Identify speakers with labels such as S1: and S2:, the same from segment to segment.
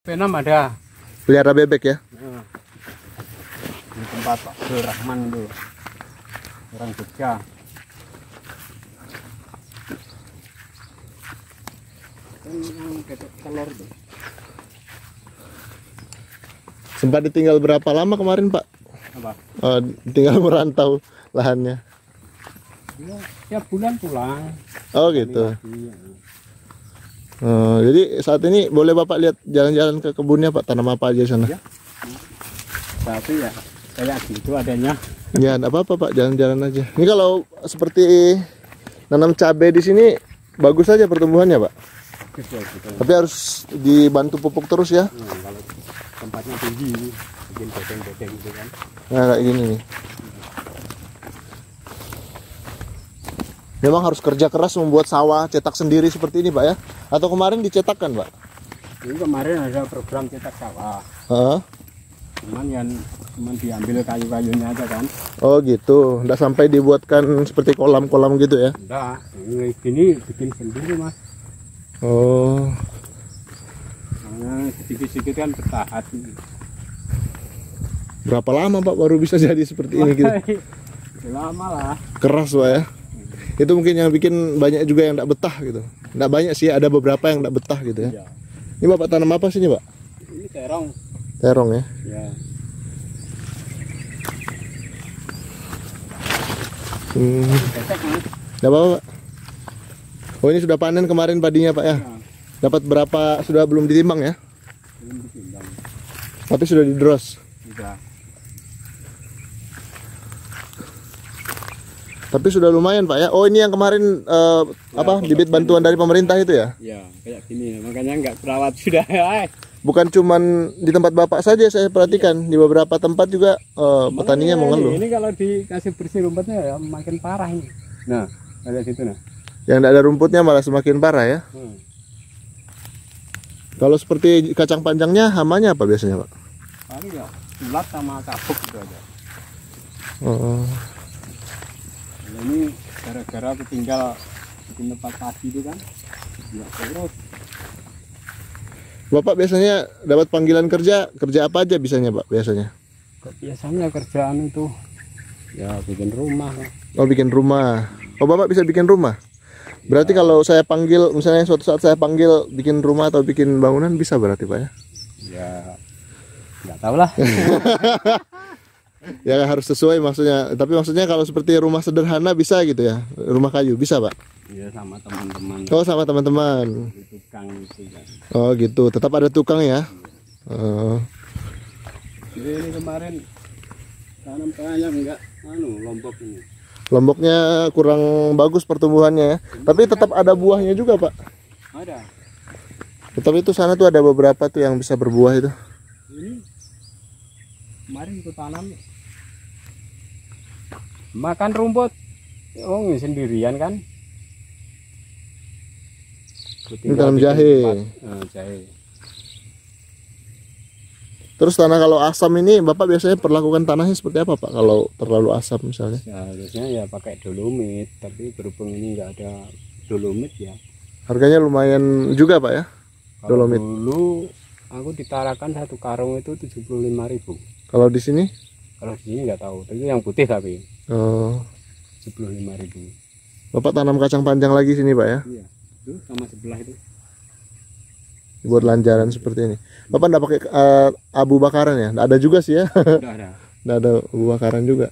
S1: Penam ada.
S2: Pelihara bebek ya?
S1: Nah, di tempat Pak Rahman itu, orang Jogja. Yang ketok telur tuh.
S2: Sempat ditinggal berapa lama kemarin Pak?
S1: Apa?
S2: Tinggal merantau lahannya.
S1: Ya, tiap bulan pulang.
S2: Oh gitu.
S1: Lagi, ya.
S2: Jadi saat ini boleh Bapak lihat jalan-jalan ke kebunnya Pak, tanam apa aja sana?
S1: Ya. Tapi ya kayak gitu adanya.
S2: Ya, enggak apa-apa Pak, jalan-jalan aja. Ini kalau seperti nanam cabai di sini bagus saja pertumbuhannya Pak.
S1: Gitu, gitu.
S2: Tapi harus dibantu pupuk terus ya.
S1: Kalau tempatnya tinggi, bikin bedeng-bedeng gitu kan.
S2: Nah kayak gini nih. Memang harus kerja keras membuat sawah cetak sendiri seperti ini Pak ya? Atau kemarin dicetakkan Pak?
S1: Ini kemarin ada program cetak sawah. Cuman diambil kayu-kayunya aja kan.
S2: Oh gitu, nggak sampai dibuatkan seperti kolam-kolam gitu ya?
S1: Enggak, ini gini bikin sendiri Mas.
S2: Oh.
S1: Nah, sedikit-sedikit kan bertahan.
S2: Berapa lama Pak baru bisa jadi seperti ini gitu?
S1: Lama lah.
S2: Keras Pak ya? Itu mungkin yang bikin banyak juga yang nggak betah gitu. Nggak banyak sih, ada beberapa yang nggak betah gitu ya.
S1: Iya.
S2: Ini Bapak tanam apa sih ini Pak?
S1: Ini terong.
S2: Terong ya?
S1: Ya. Besek, Mas.
S2: Nggak apa-apa Pak. Oh ini sudah panen kemarin padinya Pak ya?
S1: Ya,
S2: Dapat berapa, sudah belum ditimbang ya?
S1: belum ditimbang.
S2: Tapi sudah didros.
S1: Sudah.
S2: Tapi sudah lumayan Pak ya. Oh ini yang kemarin bibit bantuan dari pemerintah itu ya?
S1: Ya, kayak gini. Makanya nggak terawat sudah.
S2: Bukan cuman di tempat Bapak saja saya perhatikan, di beberapa tempat juga petaninya mengeluh.
S1: Ini kalau dikasih bersih rumputnya ya makin parah ini. Nah, ada situ nah.
S2: Yang tidak ada rumputnya malah semakin parah ya. Kalau seperti kacang panjangnya hamanya apa biasanya Pak?
S1: Paling ya ulat sama kabuk gitu aja.
S2: Oh.
S1: Nah, ini gara-gara tinggal di tempat padi itu kan. Ya terus.
S2: Bapak biasanya dapat panggilan kerja apa aja bisanya Pak biasanya?
S1: Biasanya kerjaan itu ya bikin rumah.
S2: Oh bikin rumah. Oh Bapak bisa bikin rumah? Berarti kalau saya panggil, misalnya suatu saat saya panggil bikin rumah atau bikin bangunan bisa berarti Pak ya?
S1: Ya nggak tahu lah.
S2: Ya harus sesuai maksudnya. Tapi maksudnya kalau seperti rumah sederhana bisa gitu ya? Rumah kayu bisa Pak?
S1: Iya sama teman-teman.
S2: Oh sama teman-teman.
S1: Tukang itu kan.
S2: Oh gitu, tetap ada tukang ya? Oh.
S1: Ini kemarin tanam banyak enggak lombok ini.
S2: Lomboknya kurang bagus pertumbuhannya ya. Tapi tetap ada buahnya juga Pak.
S1: Ada.
S2: Tapi itu sana tuh ada beberapa tuh yang bisa berbuah itu.
S1: Ini kemarin aku tanam makan rumput. Oh sendirian kan.
S2: Ini tanam jahe.
S1: Jahe.
S2: Terus tanah kalau asam ini Bapak biasanya perlakukan tanahnya seperti apa Pak kalau terlalu asam misalnya?
S1: Ya, biasanya ya pakai dolomit, tapi berhubung ini nggak ada dolomit ya.
S2: Harganya lumayan juga Pak ya?
S1: Kalau
S2: Dolomit. Dulu
S1: aku ditarakan satu karung itu 75.000.
S2: Kalau di sini?
S1: Kalau di sini nggak tahu, itu yang putih tapi.
S2: Oh.
S1: 75.000.
S2: Bapak tanam kacang panjang lagi sini Pak ya?
S1: Iya. Itu sama sebelah itu.
S2: Buat lanjaran seperti ini. Bapak enggak pakai abu bakaran ya? Nggak ada juga sih ya?
S1: Udah ada.
S2: Nggak ada abu bakaran juga.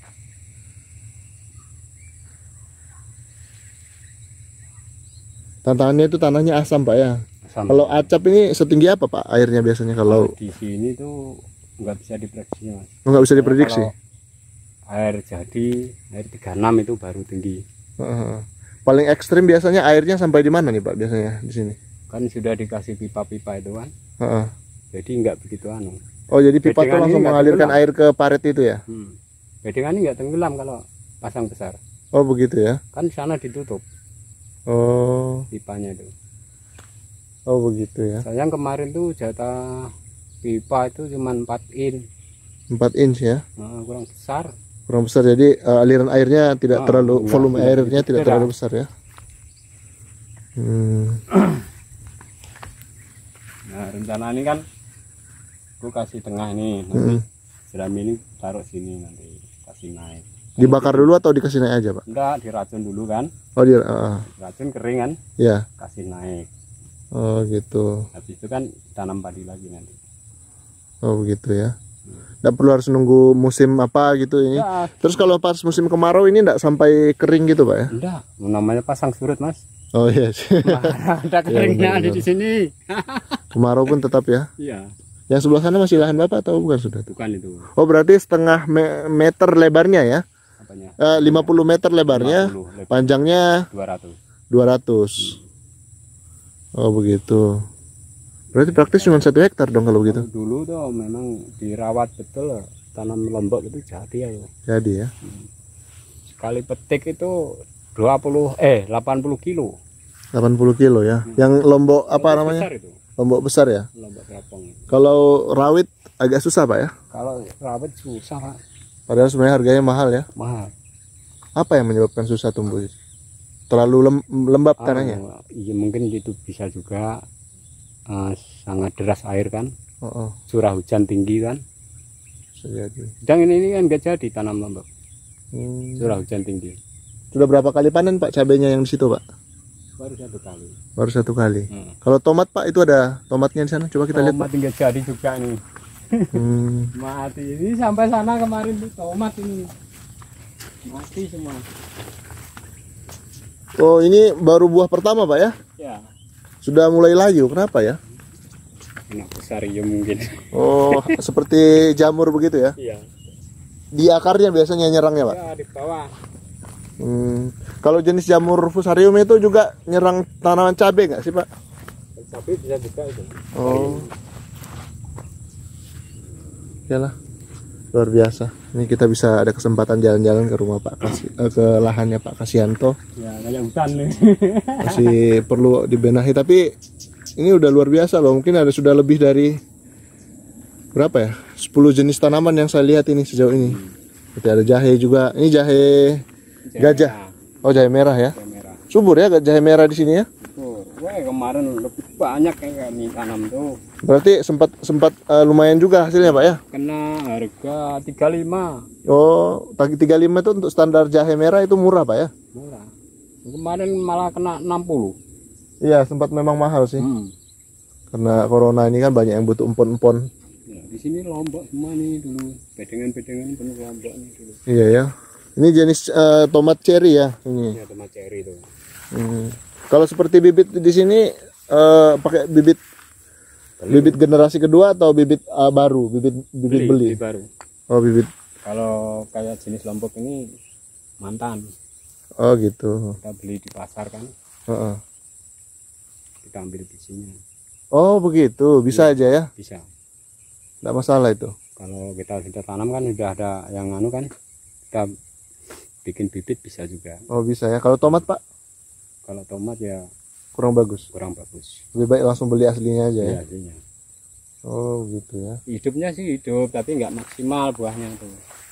S2: Tantangannya itu tanahnya asam Pak ya?
S1: Asam.
S2: Kalau acap ini setinggi apa Pak airnya biasanya kalau
S1: di sini tuh nggak bisa diprediksi Mas.
S2: nggak bisa diprediksi?
S1: Kalau air jadi air 36 itu baru tinggi.
S2: Paling ekstrim biasanya airnya sampai di mana nih Pak biasanya di sini?
S1: Kan sudah dikasih pipa-pipa itu kan. Jadi nggak begitu anu.
S2: Oh jadi pipa itu
S1: Bedengan
S2: langsung
S1: ini nggak
S2: mengalirkan
S1: tenggelam.
S2: air ke parit itu ya?
S1: Bedengan ini nggak tenggelam kalau pasang besar.
S2: Oh begitu ya?
S1: Kan sana ditutup
S2: Oh.
S1: pipanya itu.
S2: Oh begitu ya?
S1: Saya yang kemarin tuh jatah pipa itu cuma 4 in.
S2: 4 inch ya?
S1: Kurang besar.
S2: Kurang besar jadi aliran airnya tidak terlalu,
S1: enggak,
S2: volume
S1: enggak
S2: airnya
S1: begitu
S2: tidak
S1: besar.
S2: terlalu besar ya?
S1: Nah Nah, rencana ini kan aku kasih tengah nih, nanti jerami ini taruh sini nanti kasih naik.
S2: Dibakar dulu atau dikasih naik aja, Pak?
S1: Enggak, diracun dulu kan.
S2: Oh,
S1: Diracun kering kan,
S2: ya.
S1: kasih naik.
S2: Oh, gitu.
S1: Habis itu kan tanam padi lagi nanti.
S2: Oh, begitu ya. Nggak perlu harus nunggu musim apa gitu ini.
S1: Ya,
S2: Terus kalau pas musim kemarau ini nggak sampai kering gitu, Pak ya?
S1: enggak, namanya pasang surut, Mas.
S2: Oh iya sih.
S1: Ada keringnya ada di sini.
S2: Kemarau pun tetap ya.
S1: Iya,
S2: Yang sebelah sana masih lahan Bapak atau bukan sudah?
S1: bukan itu.
S2: Oh, berarti setengah meter lebarnya ya?
S1: Apanya?
S2: 50 meter lebarnya,
S1: 50 lebar.
S2: panjangnya
S1: 200.
S2: 200. Oh, begitu. Berarti praktis cuma 1 hektar dong kalau begitu.
S1: Dulu tuh memang dirawat betul, tanam lombok itu jadi ya.
S2: Jadi ya.
S1: Sekali petik itu 80 kilo.
S2: 80 kilo ya. Yang lombok apa
S1: Lombok
S2: namanya?
S1: besar itu,
S2: Lombok besar ya.
S1: lombok rapong.
S2: Kalau rawit agak susah, Pak ya.
S1: Kalau rawat susah, Pak.
S2: Padahal sebenarnya harganya mahal ya.
S1: Mahal.
S2: Apa yang menyebabkan susah tumbuh? Terlalu lembab tanahnya.
S1: Iya, mungkin itu bisa juga sangat deras air kan,
S2: Oh, oh.
S1: curah hujan tinggi kan.
S2: Bisa jadi.
S1: Sedang ini kan nggak jadi tanam lombok, curah
S2: Hmm.
S1: hujan tinggi.
S2: Sudah berapa kali panen Pak cabenya yang di situ, Pak?
S1: Baru 1 kali.
S2: Baru 1 kali.
S1: Hmm.
S2: Kalau tomat Pak itu ada tomatnya di sana. Coba kita lihat, Pak.
S1: Tomat nggak jadi juga nih.
S2: Hmm.
S1: Mati ini sampai sana kemarin tuh tomat ini mati semua.
S2: Oh, ini baru buah pertama, Pak ya?
S1: Ya,
S2: Sudah mulai layu. Kenapa ya?
S1: enak besar ya mungkin.
S2: Oh, seperti jamur begitu ya?
S1: Iya.
S2: Di akarnya biasanya nyerangnya, Pak.
S1: Ya di bawah.
S2: Kalau jenis jamur fusarium itu juga nyerang tanaman cabai nggak sih, Pak?
S1: Tapi bisa juga itu.
S2: Oh. Yalah. Luar biasa. Ini kita bisa ada kesempatan jalan-jalan ke rumah ke lahannya Pak Kasianto.
S1: Ya kayak hutan nih.
S2: Masih perlu dibenahi, tapi ini udah luar biasa loh. Mungkin sudah lebih dari berapa ya? 10 jenis tanaman yang saya lihat ini sejauh ini. Seperti ada jahe juga. Ini jahe gajah. Oh, jahe merah ya.
S1: Jahe merah.
S2: Subur ya jahe merah di sini ya.
S1: Tuh, wah kemarin lebih banyak kayak kami tanam tuh.
S2: Berarti sempat lumayan juga hasilnya, Pak ya.
S1: Kena harga 35.
S2: Oh, 35 itu untuk standar jahe merah itu murah, Pak ya.
S1: Murah. Kemarin malah kena 60.
S2: Iya, sempat memang mahal sih. Karena corona ini kan banyak yang butuh empon-empon.
S1: Ya, di sini lombok semua nih dulu. Bedengan-bedengan penuh lombok nih dulu.
S2: Iya ya. Ini jenis tomat cherry ya ini.
S1: Ya tomat cherry tuh.
S2: Kalau seperti bibit di sini pakai bibit generasi kedua atau bibit baru, bibit beli.
S1: Baru.
S2: Oh, bibit.
S1: Kalau kayak jenis lombok ini mantan.
S2: Oh, gitu.
S1: Kita beli di pasar kan.
S2: Heeh.
S1: Kita ambil bijinya.
S2: Oh, begitu. Bisa aja ya.
S1: Bisa.
S2: Enggak masalah itu.
S1: Kalau kita sudah tanam kan sudah ada yang anu kan. Kita bikin bibit bisa juga.
S2: Oh, bisa ya. Kalau tomat, Pak?
S1: Kalau tomat ya
S2: Kurang bagus.
S1: kurang bagus.
S2: Lebih baik langsung beli aslinya aja ya.
S1: Ya, artinya.
S2: Oh, gitu ya.
S1: Hidupnya sih hidup tapi nggak maksimal buahnya tuh.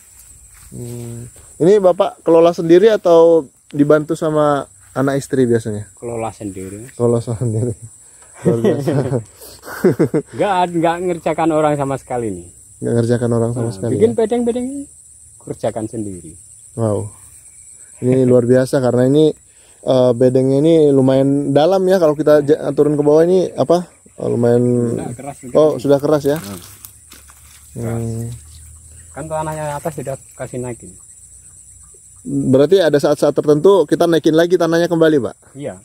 S2: Ini Bapak kelola sendiri atau dibantu sama anak istri biasanya?
S1: Kelola sendiri.
S2: Kelola sendiri. Luar biasa.
S1: Nggak ngerjakan orang sama sekali nih.
S2: Nggak ngerjakan orang sama sekali.
S1: Bikin
S2: Ya?
S1: bedeng-bedeng kerjakan sendiri.
S2: Wow. Ini luar biasa karena ini bedengnya ini lumayan dalam ya, kalau kita turun ke bawah ini apa? Lumayan.
S1: Sudah keras.
S2: Oh, sudah keras ya.
S1: Kan tanahnya atas sudah kasih naikin.
S2: Berarti ada saat-saat tertentu kita naikin lagi tanahnya kembali, Pak.
S1: Iya.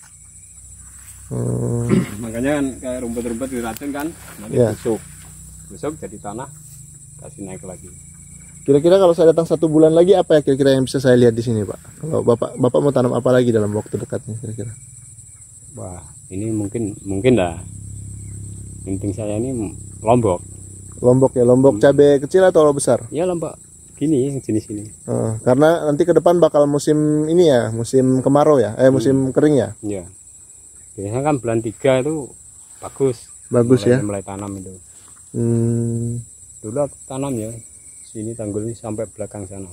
S1: Makanya kan kayak rumput-rumput diracun kan, nanti
S2: Iya.
S1: busuk jadi tanah kasih naik lagi.
S2: Kira-kira kalau saya datang 1 bulan lagi, apa ya kira-kira yang bisa saya lihat di sini, Pak? Kalau Bapak mau tanam apa lagi dalam waktu dekatnya kira-kira?
S1: Wah, ini mungkin lah. Penting saya ini lombok.
S2: Lombok ya, lombok cabai kecil atau besar?
S1: Ya lombok gini jenis ini.
S2: Karena nanti ke depan bakal musim ini ya, musim kemarau ya, musim kering ya.
S1: Iya. Biasanya kan bulan 3 itu bagus.
S2: Bagus ya.
S1: Mulai tanam itu. Dulu aku tanam ya. Sini tanggul ini sampai belakang sana.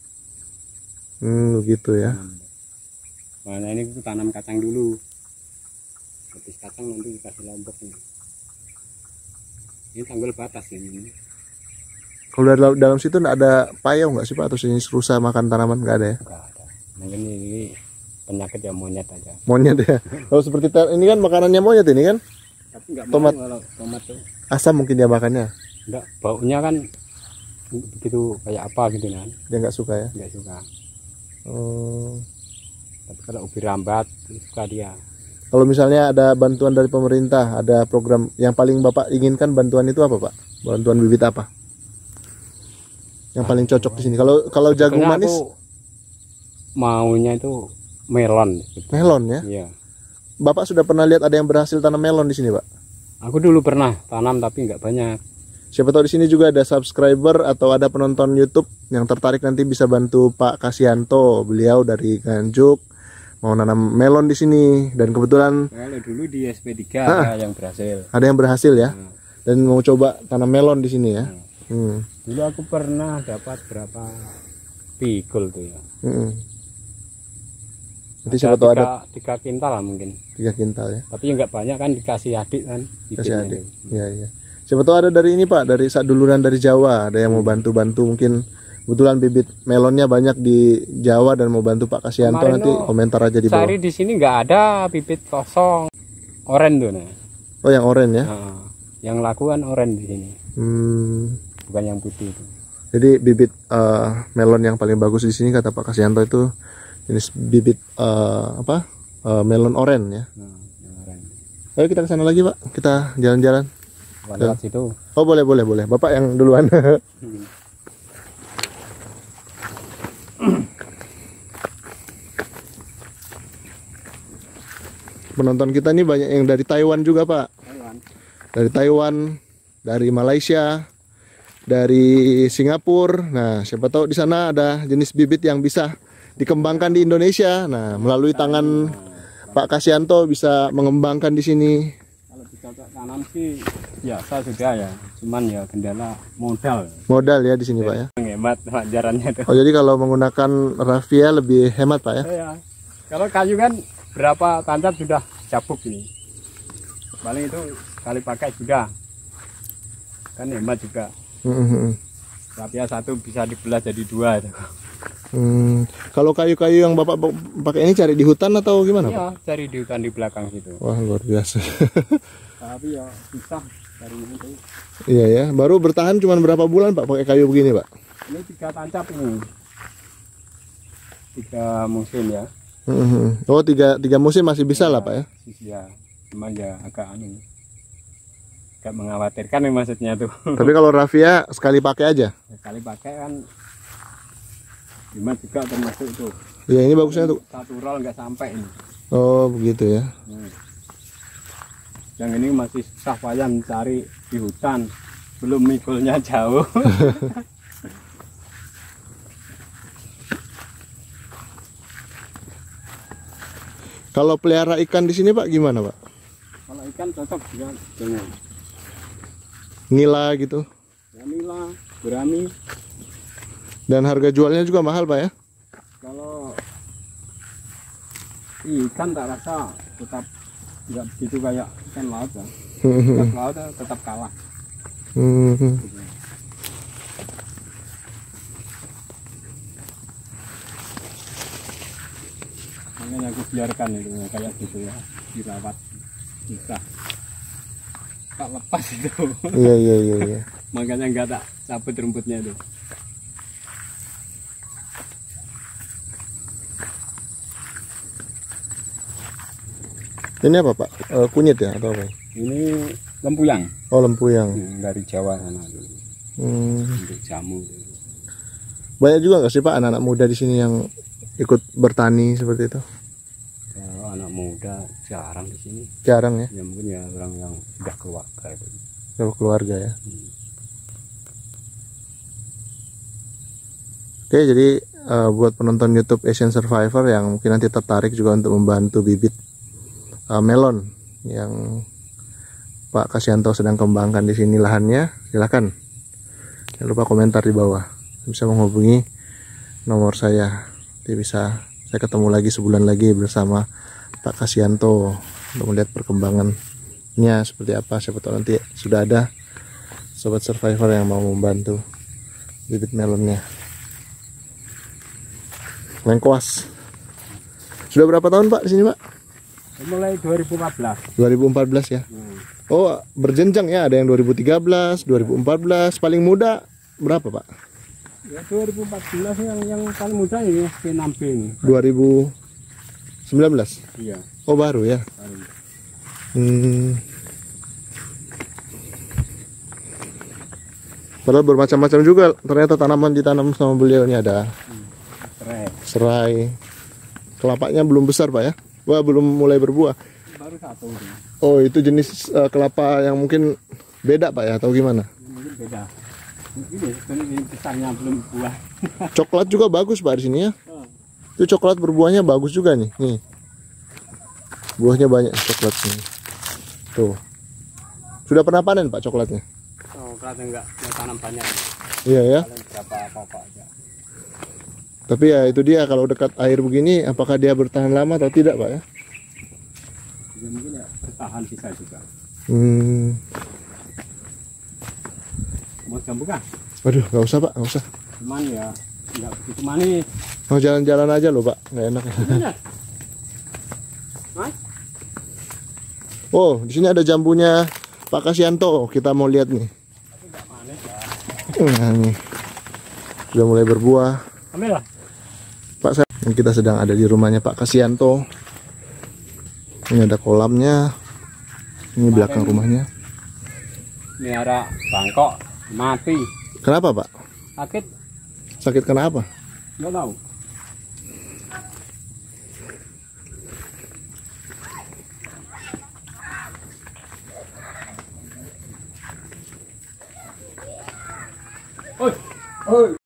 S2: Begitu ya.
S1: Nah, ini aku tanam kacang dulu. Habis kacang nanti dikasih lombok nih. Ini tanggul batas ini.
S2: Kalau dari dalam situ nggak ada payung nggak sih Pak, atau jenis rusa makan tanaman nggak ada ya?
S1: Enggak ada. Mungkin ini penyakit ya monyet aja.
S2: Monyet ya. Kalau seperti ini kan makanannya monyet ini kan?
S1: Tapi enggak
S2: Tomat.
S1: mau kalau tomat tuh.
S2: Asam mungkin dia makannya.
S1: Enggak, baunya kan begitu kayak apa gitu kan.
S2: Dia nggak suka ya?
S1: Enggak suka.
S2: Oh.
S1: Tapi kalau ubi rambat suka dia.
S2: Kalau misalnya ada bantuan dari pemerintah, ada program yang paling Bapak inginkan bantuan itu apa Pak? Bantuan bibit apa? Yang paling cocok di sini. Kalau jagung
S1: Sebetulnya
S2: manis,
S1: aku maunya itu melon. Gitu.
S2: melon ya.
S1: Iya.
S2: Bapak sudah pernah lihat ada yang berhasil tanam melon di sini Pak?
S1: Aku dulu pernah tanam tapi nggak banyak.
S2: Siapa tahu di sini juga ada subscriber atau ada penonton YouTube yang tertarik nanti bisa bantu Pak Kasyanto. Beliau dari Nganjuk mau nanam melon di sini dan kebetulan
S1: Kalau dulu di SP3 ada yang berhasil.
S2: ada yang berhasil ya.
S1: Nah,
S2: Dan mau coba tanam melon di sini ya.
S1: dulu aku pernah dapat berapa pikul tuh ya.
S2: Nanti siapa tahu ada
S1: 3 kintal lah mungkin.
S2: 3 kintal ya.
S1: Tapi nggak banyak kan dikasih adik kan.
S2: Kasih
S1: bibitnya
S2: adik.
S1: itu.
S2: Iya iya. Siapa tahu ada dari ini Pak, dari duluran dari Jawa, ada yang mau bantu-bantu mungkin. Kebetulan bibit melonnya banyak di Jawa dan mau bantu Pak Kasyanto.
S1: Kemarin
S2: Nanti
S1: tuh
S2: komentar aja di bawah.
S1: Cari di sini nggak ada bibit kosong. Oren tuh nah.
S2: Oh yang oranye ya.
S1: Nah, yang laku kan oren di sini. Bukan yang putih itu.
S2: Jadi bibit melon yang paling bagus di sini kata Pak Kasyanto itu jenis bibit melon oranye ya.
S1: Nah, yang oren.
S2: Ayo kita ke sana lagi Pak, kita jalan-jalan.
S1: Lewat situ.
S2: Oh boleh. Bapak yang duluan. Penonton kita ini banyak yang dari Taiwan juga Pak. Dari Taiwan, dari Malaysia, dari Singapura. Nah, siapa tahu di sana ada jenis bibit yang bisa dikembangkan di Indonesia. Nah, melalui tangan Pak Kasyanto bisa mengembangkan di sini.
S1: Kalau dicocok tanam sih biasa sudah ya. Cuman ya kendala modal.
S2: Modal ya di sini Pak ya.
S1: Menghemat pelajarannya tuh.
S2: Oh, jadi kalau menggunakan raffia lebih hemat Pak ya?
S1: Ya. Kalau kayu kan berapa tancap sudah cabuk ini. Paling itu sekali pakai sudah. Kan hemat juga. Rapia satu bisa dibelah jadi 2 itu.
S2: Kalau kayu-kayu yang Bapak pakai ini cari di hutan atau gimana Pak?
S1: Iya, cari di hutan di belakang situ.
S2: Wah, luar biasa.
S1: Tapi ya susah cari itu.
S2: Iya ya, baru bertahan cuma berapa bulan Pak pakai kayu begini Pak?
S1: Ini 3 tancap ini. 3 musim ya.
S2: Oh, tiga musim masih bisa lah Pak ya?
S1: Ya, cuman ya agak mengkhawatirkan nih maksudnya tuh.
S2: Tapi kalau raffia sekali pakai aja?
S1: Sekali pakai kan cuma juga termasuk tuh.
S2: Iya, ini bagusnya tuh.
S1: 1 roll nggak sampai ini.
S2: Oh, begitu ya.
S1: Yang ini masih susah payah mencari di hutan, belum mikulnya jauh.
S2: Kalau pelihara ikan di sini Pak gimana Pak?
S1: Kalau ikan cocok juga dengan
S2: Nila gitu.
S1: ya nila, gurami.
S2: Dan harga jualnya juga mahal Pak ya?
S1: Kalau ikan tak rasa tetap nggak begitu kayak ikan laut ya. Ikan laut tetap kalah. Makanya aku biarkan itu kayak gitu ya, dirawat bisa tak lepas itu.
S2: Iya.
S1: Makanya nggak tak cabut rumputnya itu.
S2: Ini apa Pak? Kunyit ya atau apa?
S1: Ini lempuyang.
S2: Oh, lempuyang.
S1: Dari Jawa sana dulu. Untuk jamu.
S2: Banyak juga nggak sih Pak anak-anak muda di sini yang ikut bertani seperti itu?
S1: Kalau anak muda jarang di sini.
S2: Jarang ya?
S1: Ya mungkin ya orang yang sudah keluarga itu.
S2: Kalau keluarga ya. Oke, jadi buat penonton YouTube Asian Survivor yang mungkin nanti tertarik juga untuk membantu bibit melon yang Pak Kasyanto sedang kembangkan di sini lahannya, silakan. Jangan lupa komentar di bawah. Bisa menghubungi nomor saya. Nanti bisa saya ketemu lagi sebulan lagi bersama Pak Kasyanto untuk melihat perkembangannya seperti apa. Siapa tahu nanti sudah ada sobat survivor yang mau membantu bibit melonnya. Lengkuas. Sudah berapa tahun Pak di sini Pak?
S1: Mulai 2014.
S2: 2014 ya. Oh, berjenjang ya, ada yang 2013, 2014, paling muda berapa Pak?
S1: Ya 2014 yang paling muda ini P6B ini.
S2: 2019.
S1: Iya.
S2: Oh, baru ya. Padahal bermacam-macam juga ternyata tanaman ditanam sama beliau. Ini ada serai. Kelapanya belum besar Pak ya? Wah, belum mulai berbuah.
S1: Baru satu ini.
S2: Oh, itu jenis kelapa yang mungkin beda Pak ya, atau gimana?
S1: Mungkin beda. Ini besarnya belum buah.
S2: Coklat juga bagus Pak di sini ya. Itu coklat berbuahnya bagus juga nih. Nih. Buahnya banyak coklat sini. Tuh. Sudah pernah panen Pak coklatnya?
S1: Coklatnya enggak tanam banyak.
S2: Iya ya.
S1: Paling berapa pokok aja.
S2: Tapi ya itu dia, kalau dekat air begini apakah dia bertahan lama atau tidak Pak ya?
S1: Ya mungkin ya bertahan bisa juga. Mau jambu kah?
S2: Waduh, nggak usah Pak, nggak usah.
S1: Cuman ya nggak begitu manis.
S2: Mau jalan-jalan aja loh Pak, nggak enak.
S1: Mas?
S2: Oh, di sini ada jambunya Pak Kasianto. Kita mau lihat nih.
S1: Tapi nggak manis ya.
S2: Nah, nih sudah mulai berbuah.
S1: Ambil lah.
S2: Pak, kita sedang ada di rumahnya Pak Kasianto. Ini ada kolamnya. Ini belakang rumahnya.
S1: Ini ada bangkok mati.
S2: Kenapa Pak?
S1: Sakit?
S2: Sakit kenapa?
S1: Nggak tahu. Oi, oi.